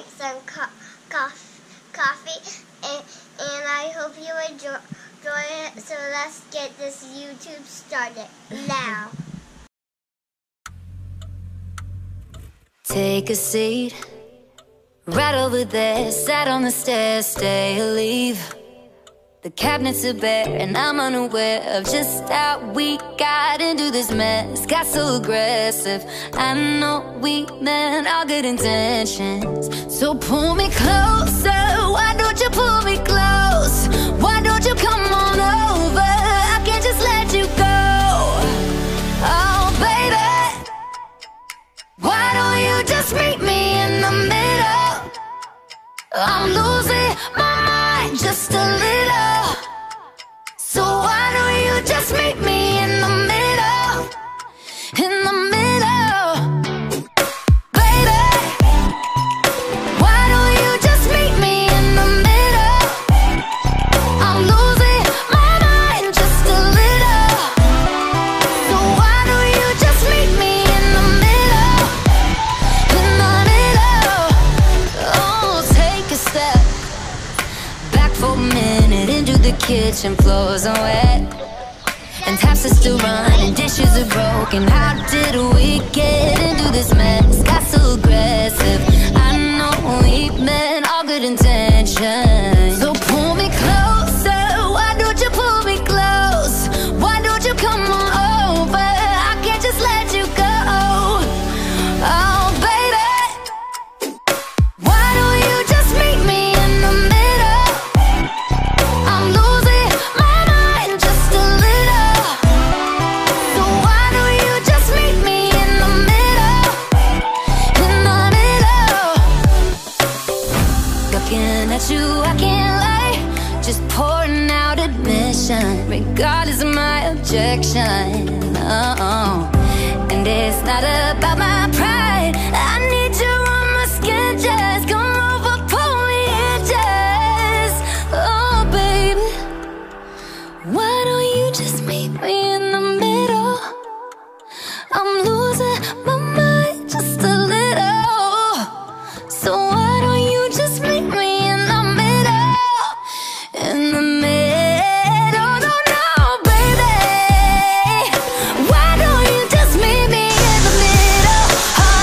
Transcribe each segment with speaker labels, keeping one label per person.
Speaker 1: drink some coffee, and I hope you enjoy it. So let's get this YouTube started now.
Speaker 2: Take a seat, right over there, sat on the stairs, stay or leave. The cabinets are bare and I'm unaware of just how we got into this mess. Got so aggressive, I know we meant all good intentions. So pull me closer, why don't you pull me close? Why don't you come on over, I can't just let you go. Oh baby, why don't you just meet me in the middle? I'm losing my mind just a little. So why don't you just meet me in the middle? In the middle. Baby, why don't you just meet me in the middle? I'm losing my mind just a little. So why don't you just meet me in the middle? In the middle. Oh, take a step back for a minute into the kitchen, floors are wet and taps are still running, dishes are broken. How did we get into this mess? Got so aggressive, I know we meant all good intentions. So pull me closer, why don't you pull me close? Why don't you come on over, I can't just let you go. Oh baby, why don't you just meet me in the middle? I'm losing my mind just a little. So why don't you just meet me in the middle? In the middle. Looking at you, I can't lie, just pouring out admission, regardless of my objection. And it's not about my pride, I need you on my skin, just come over, pull me in, just. Oh baby, why don't you just meet me in the middle? I'm losing my mind just a little. So why don't you just meet me in the middle? In the middle, no, no, baby. Why don't you just meet me in the middle? Oh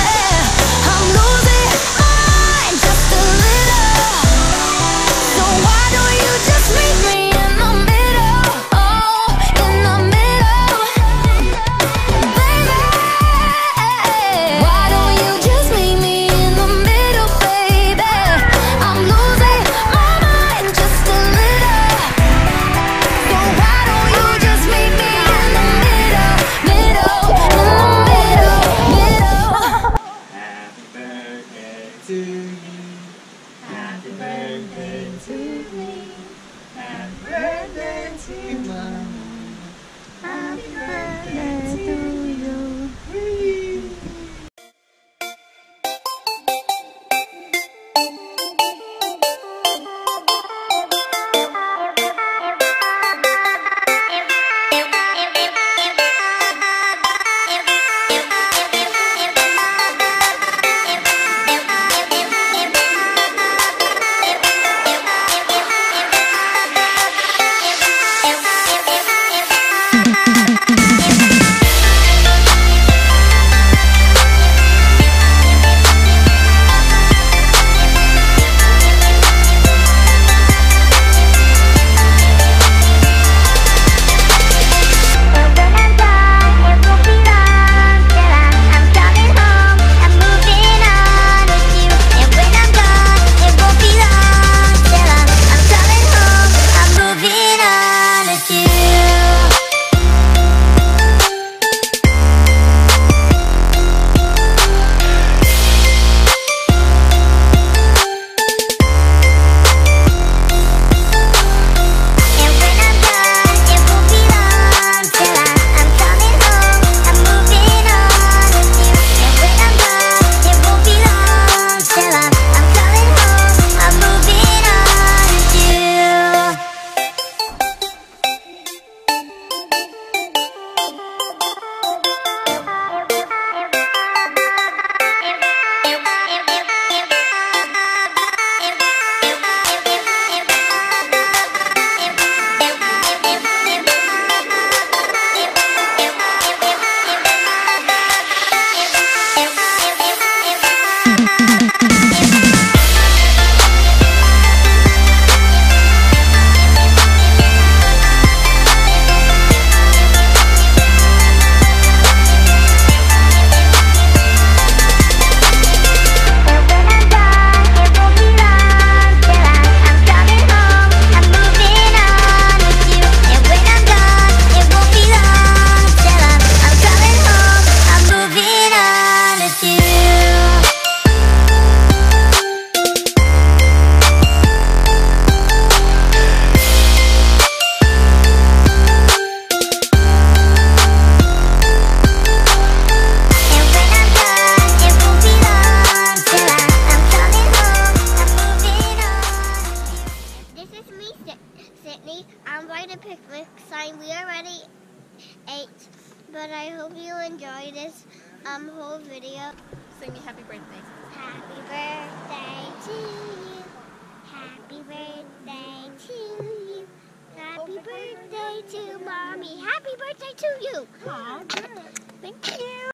Speaker 1: Sydney. I'm going to pick the sign. We already ate, but I hope you enjoy this whole video.
Speaker 3: Sing me happy birthday.
Speaker 1: Happy birthday to you. Happy birthday to you. Happy birthday to Mommy. Happy birthday to you.
Speaker 3: Aw, good. Thank you.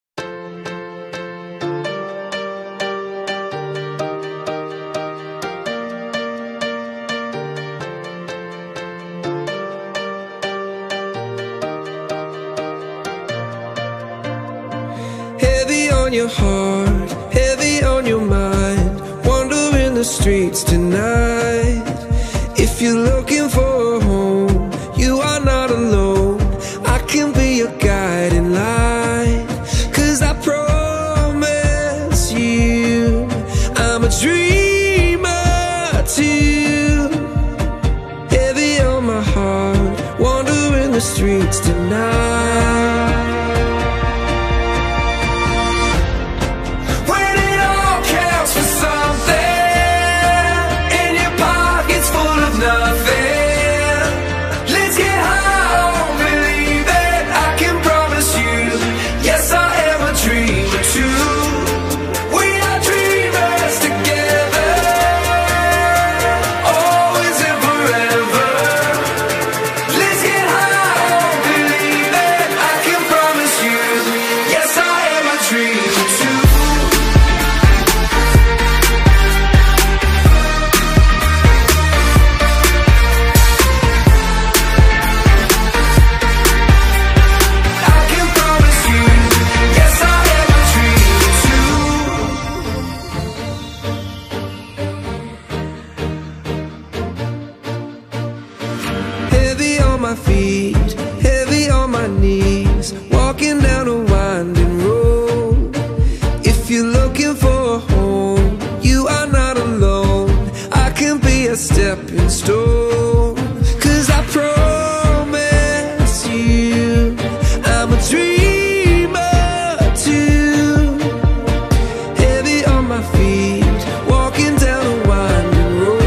Speaker 4: Heavy on your heart, heavy on your mind, wandering the streets tonight. If you're looking for a home, you are not alone. I can be your guiding light, 'cause I promise you I'm a dreamer too. Heavy on my heart, wandering the streets tonight. My feet, heavy on my knees, walking down a winding road. If you're looking for a home, you are not alone. I can be a stepping stone, 'cause I promise you I'm a dreamer too. Heavy on my feet, walking down a winding road.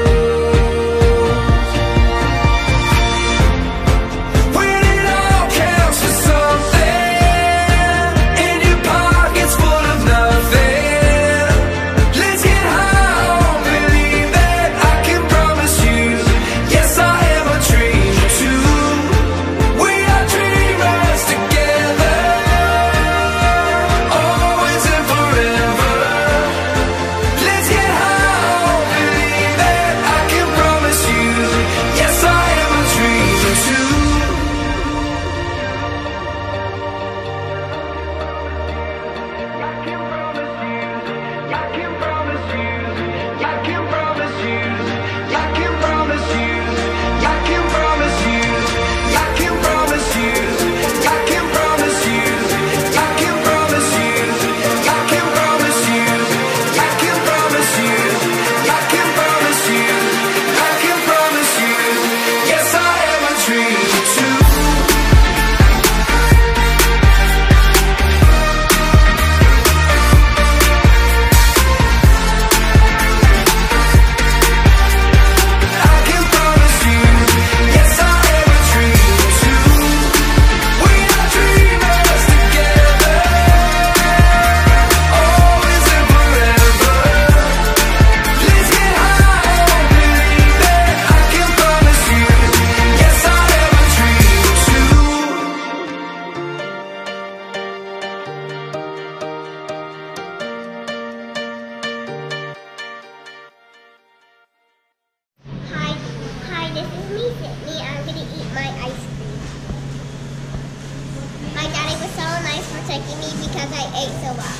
Speaker 4: Taking me because I ate so well.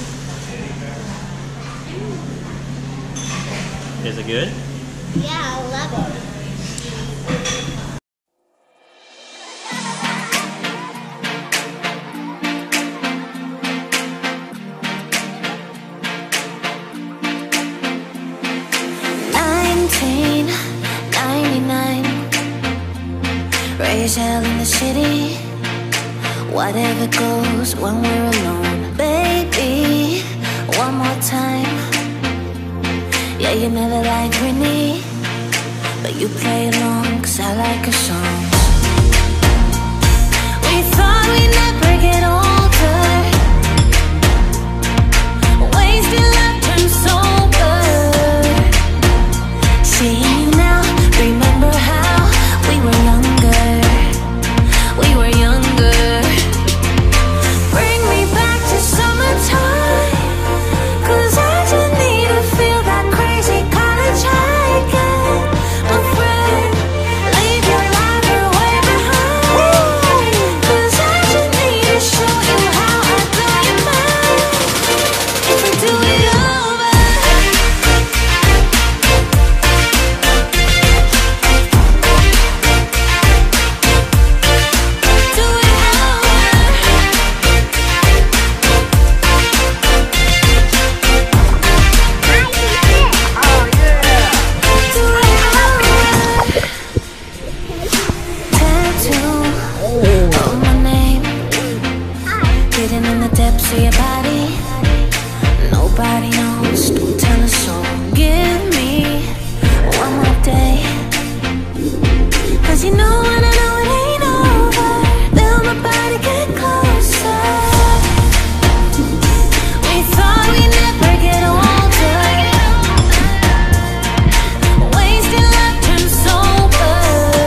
Speaker 5: Is it good?
Speaker 1: Yeah, I love it.
Speaker 2: Raise hell in the city. Whatever goes when we're alone. Baby, one more time. Yeah, you never liked Whitney, but you play along 'cause I like your songs. We thought we'd never get older, wasted life turned sober. Seeing you now, remember how we were younger. We were younger. Bring me back to summertime, 'cause I just need to feel that crazy college high again. My friend, leave your life way behind, 'cause I just need to show you how I blow your mind. If we do it over, do it tattoo on my name, hidden in the depths of your body. Nobody knows, don't tell a soul. Give me one more day, 'cause you know when I know it ain't over, feel my body get closer. We thought we'd never get older, wasted life turned sober.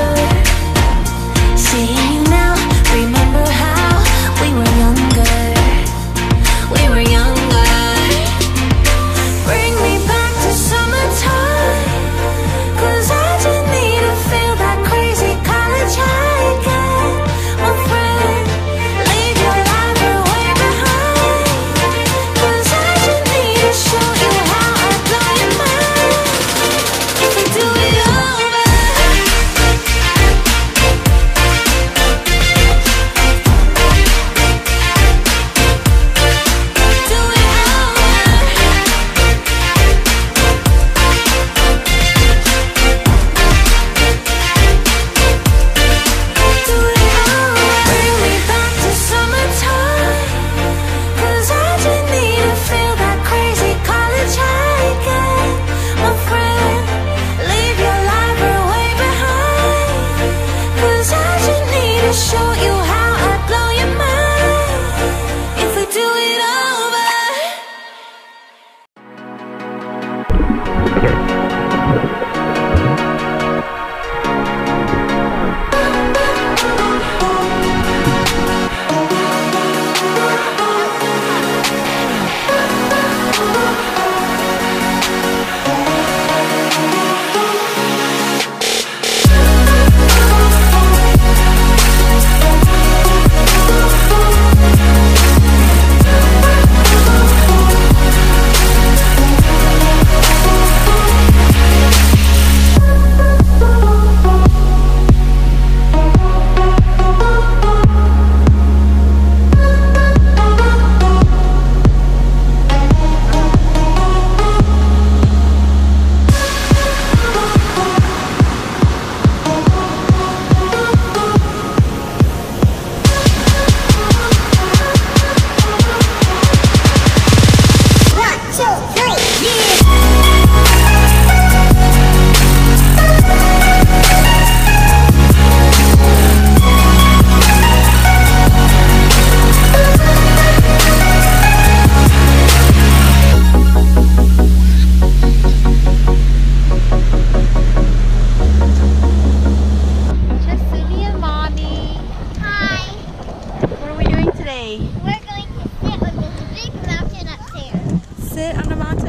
Speaker 2: Seeing you now, remember how we were younger. We were younger. Bring me back to summertime, 'cause I just need to feel that crazy college high again. My friend, leave your life way behind, 'cause I just need to show you how I blow your mind. If we do it over, do it Bring me back to summertime, 'cause I just need to feel that crazy college high again. My friend, leave your life way behind, 'cause I just need to show you how I blow your mind. If we do it over.
Speaker 3: Chesumi and Mommy.
Speaker 1: Hi.
Speaker 3: What are we doing today?
Speaker 1: We're going to sit on this big mountain up there.
Speaker 3: Sit on the mountain.